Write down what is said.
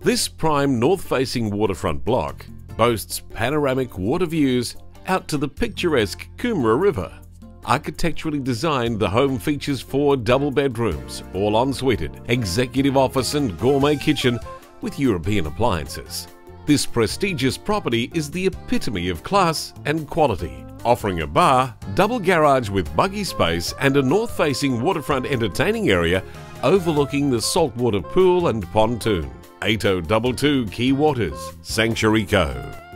This prime north-facing waterfront block boasts panoramic water views out to the picturesque Coomera River. Architecturally designed, the home features 4 double bedrooms, all en-suited, executive office and gourmet kitchen with European appliances. This prestigious property is the epitome of class and quality, offering a bar, double garage with buggy space and a north-facing waterfront entertaining area overlooking the saltwater pool and pontoon. 8022 Quay Waters, Sanctuary Cove.